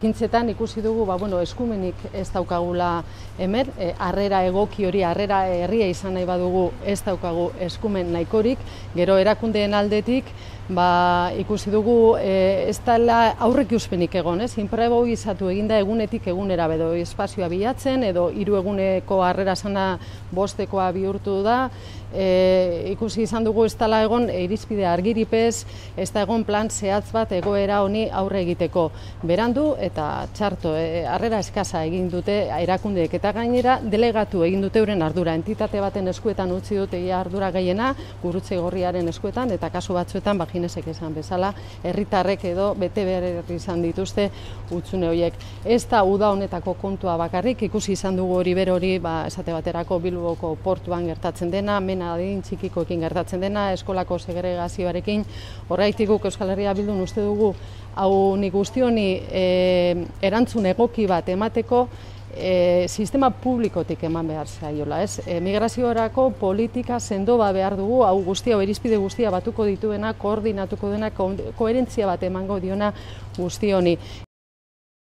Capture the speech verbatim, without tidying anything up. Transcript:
Ekintzetan ikusi dugu ba, bueno, eskumenik ez daukagula hemen, e, harrera egoki hori, harrera herria izan nahi badugu ez daukagu eskumen nahikorik, gero erakundeen aldetik ba, ikusi dugu e, ez dela aurreikuspenik egon, ez? Inprobisatu eginda egunetik egunera edo espazioa bilatzen edo hiru eguneko harrera sana bostekoa bihurtu da. E, ikusi izan dugu ez dela egon e, irizpide argiripez, ez da egon plan zehatz bat egoera honi aurre egiteko. Berandu eta txarto, e, harrera eskasa egin dute erakundeek eta gainera delegatu egin dute euren ardura. Entitate baten eskuetan utzi dute ia ardura gehiena, gurutze gorriaren eskuetan eta kasu batzuetan baginesek esan bezala, herritarrek edo bete behar izan dituzte hutsune horiek. Ez da uda honetako kontua bakarrik, ikusi izan dugu hori berori, ba, esate baterako Bilboko portuan gertatzen dena, adin txikikoekin gertatzen dena, eskolako segregazioarekin. Horregatik guk Euskal Herria Bildun uste dugu hau nik guzti honi e, erantzun egoki bat emateko e, sistema publikotik eman behar zaiola. Ez? E, migraziorako politika sendoa behar dugu, hau guztia, irizpide guztia batuko dituena, koordinatuko dena, ko koherentzia bat emango diona guzti honi.